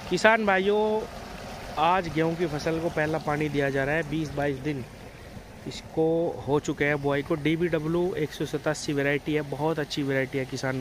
किसान भाइयों, आज गेहूं की फसल को पहला पानी दिया जा रहा है। 20-22 दिन इसको हो चुके हैं बुआई को। DBW 187 वैरायटी है, बहुत अच्छी वैरायटी है किसान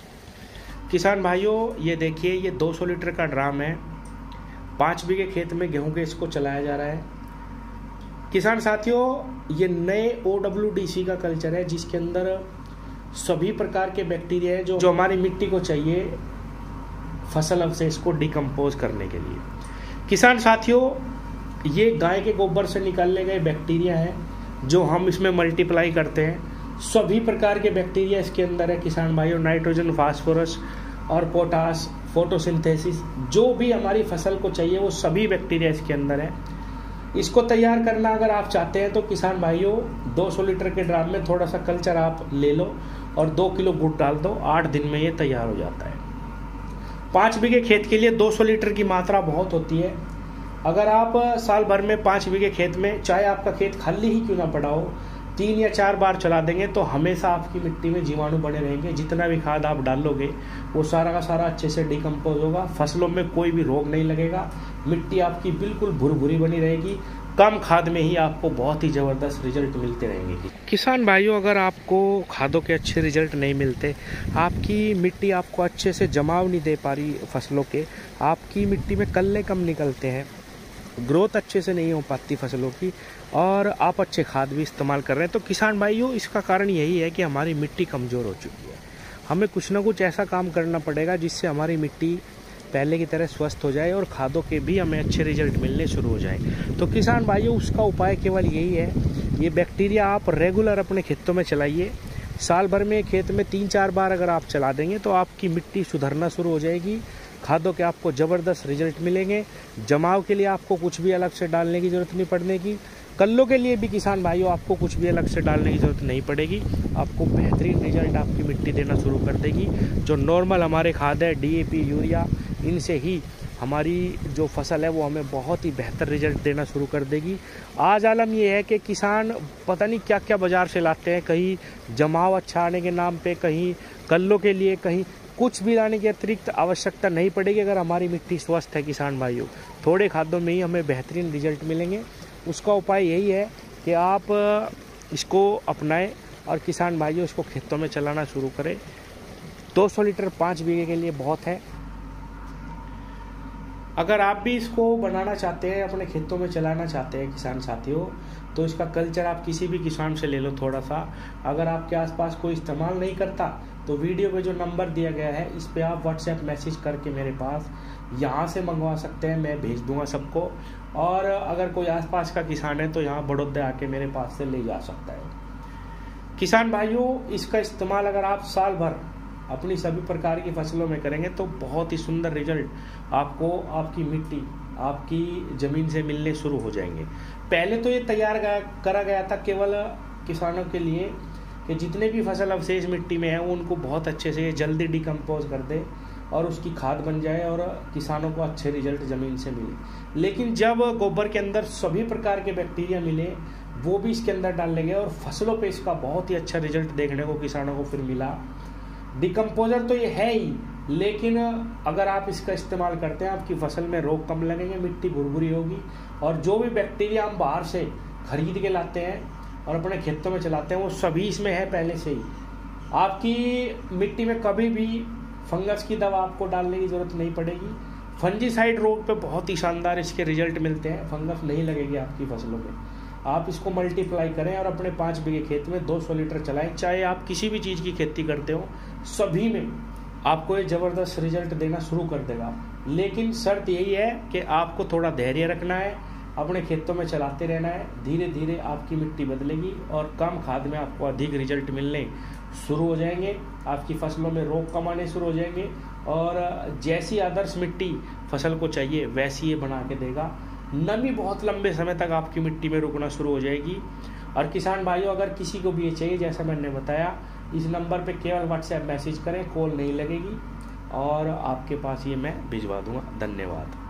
भाइयों। ये देखिए, ये 200 लीटर का ड्राम है। 5 बीघे खेत में गेहूं के इसको चलाया जा रहा है। किसान साथियों, ये नए OWDC का कल्चर है, जिसके अंदर सभी प्रकार के बैक्टीरिया है जो हमारी मिट्टी को चाहिए फसल अवशेष को डिकम्पोज करने के लिए। किसान साथियों, ये गाय के गोबर से निकालने गए बैक्टीरिया हैं जो हम इसमें मल्टीप्लाई करते हैं। सभी प्रकार के बैक्टीरिया इसके अंदर है किसान भाइयों। नाइट्रोजन, फास्फोरस और पोटास, फोटोसिंथेसिस, जो भी हमारी फसल को चाहिए वो सभी बैक्टीरिया इसके अंदर है। इसको तैयार करना अगर आप चाहते हैं तो किसान भाइयों, 200 लीटर के ड्राम में थोड़ा सा कल्चर आप ले लो और 2 किलो गुड़ डाल दो। 8 दिन में ये तैयार हो जाता है। 5 बीघे खेत के लिए 200 लीटर की मात्रा बहुत होती है। अगर आप साल भर में 5 बीघे खेत में, चाहे आपका खेत खाली ही क्यों ना पड़ा हो, 3 या 4 बार चला देंगे तो हमेशा आपकी मिट्टी में जीवाणु बने रहेंगे। जितना भी खाद आप डालोगे वो सारा का सारा अच्छे से डिकम्पोज होगा। फसलों में कोई भी रोग नहीं लगेगा। मिट्टी आपकी बिल्कुल भुरभुरी बनी रहेगी। कम खाद में ही आपको बहुत ही ज़बरदस्त रिजल्ट मिलते रहेंगे। किसान भाइयों, अगर आपको खादों के अच्छे रिजल्ट नहीं मिलते, आपकी मिट्टी आपको अच्छे से जमाव नहीं दे पा रही फसलों के, आपकी मिट्टी में कल्ले कम निकलते हैं, ग्रोथ अच्छे से नहीं हो पाती फसलों की, और आप अच्छे खाद भी इस्तेमाल कर रहे हैं, तो किसान भाइयों इसका कारण यही है कि हमारी मिट्टी कमज़ोर हो चुकी है। हमें कुछ ना कुछ ऐसा काम करना पड़ेगा जिससे हमारी मिट्टी पहले की तरह स्वस्थ हो जाए और खादों के भी हमें अच्छे रिजल्ट मिलने शुरू हो जाए। तो किसान भाइयों, उसका उपाय केवल यही है, ये बैक्टीरिया आप रेगुलर अपने खेतों में चलाइए। साल भर में खेत में 3-4 बार अगर आप चला देंगे तो आपकी मिट्टी सुधरना शुरू हो जाएगी। खादों के आपको ज़बरदस्त रिजल्ट मिलेंगे। जमाव के लिए आपको कुछ भी अलग से डालने की ज़रूरत नहीं पड़ने की। कल्लों के लिए भी किसान भाइयों आपको कुछ भी अलग से डालने की ज़रूरत नहीं पड़ेगी। आपको बेहतरीन रिजल्ट आपकी मिट्टी देना शुरू कर देगी। जो नॉर्मल हमारे खाद है, DAP, यूरिया, इनसे ही हमारी जो फसल है वो हमें बहुत ही बेहतर रिजल्ट देना शुरू कर देगी। आज आलम ये है कि किसान पता नहीं क्या क्या बाज़ार से लाते हैं, कहीं जमाव अच्छा आने के नाम पे, कहीं कल्लों के लिए, कहीं कुछ भी लाने की अतिरिक्त आवश्यकता नहीं पड़ेगी। अगर हमारी मिट्टी स्वस्थ है किसान भाइयों, थोड़े खादों में ही हमें बेहतरीन रिजल्ट मिलेंगे। उसका उपाय यही है कि आप इसको अपनाएं और किसान भाइयों इसको खेतों में चलाना शुरू करें। 200 लीटर 5 बीघे के लिए बहुत है। अगर आप भी इसको बनाना चाहते हैं, अपने खेतों में चलाना चाहते हैं किसान साथियों, तो इसका कल्चर आप किसी भी किसान से ले लो थोड़ा सा। अगर आपके आसपास कोई इस्तेमाल नहीं करता तो वीडियो पे जो नंबर दिया गया है इस पे आप WhatsApp मैसेज करके मेरे पास यहाँ से मंगवा सकते हैं, मैं भेज दूंगा सबको। और अगर कोई आसपास का किसान है तो यहाँ बड़ौदा आके मेरे पास से ले जा सकता है। किसान भाइयों, इसका इस्तेमाल अगर आप साल भर अपनी सभी प्रकार की फसलों में करेंगे तो बहुत ही सुंदर रिजल्ट आपको आपकी मिट्टी, आपकी ज़मीन से मिलने शुरू हो जाएंगे। पहले तो ये तैयार करा गया था केवल किसानों के लिए कि जितने भी फसल अवशेष मिट्टी में है उनको बहुत अच्छे से जल्दी डिकम्पोज कर दे और उसकी खाद बन जाए और किसानों को अच्छे रिजल्ट ज़मीन से मिले। लेकिन जब गोबर के अंदर सभी प्रकार के बैक्टीरिया मिले, वो भी इसके अंदर डालने गए और फसलों पे इसका बहुत ही अच्छा रिजल्ट देखने को किसानों को फिर मिला। डिकम्पोजर तो ये है ही, लेकिन अगर आप इसका इस्तेमाल करते हैं आपकी फसल में रोग कम लगेंगे, मिट्टी भुरभुरी होगी, और जो भी बैक्टीरिया हम बाहर से खरीद के लाते हैं और अपने खेतों में चलाते हैं वो सभी इसमें है पहले से ही। आपकी मिट्टी में कभी भी फंगस की दवा आपको डालने की ज़रूरत नहीं पड़ेगी। फंजीसाइड रोग पे बहुत ही शानदार इसके रिजल्ट मिलते हैं। फंगस नहीं लगेगी आपकी फसलों में। आप इसको मल्टीप्लाई करें और अपने 5 बीघे खेत में 200 लीटर चलाएं। चाहे आप किसी भी चीज़ की खेती करते हो, सभी में आपको ये ज़बरदस्त रिजल्ट देना शुरू कर देगा। लेकिन शर्त यही है कि आपको थोड़ा धैर्य रखना है, अपने खेतों में चलाते रहना है। धीरे धीरे आपकी मिट्टी बदलेगी और कम खाद में आपको अधिक रिजल्ट मिलने शुरू हो जाएंगे। आपकी फसलों में रोग कम आने शुरू हो जाएंगे और जैसी आदर्श मिट्टी फसल को चाहिए वैसी ये बना के देगा। नमी बहुत लंबे समय तक आपकी मिट्टी में रुकना शुरू हो जाएगी। और किसान भाइयों, अगर किसी को भी ये चाहिए, जैसा मैंने बताया, इस नंबर पे केवल WhatsApp मैसेज करें, कॉल नहीं लगेगी और आपके पास ये मैं भिजवा दूंगा। धन्यवाद।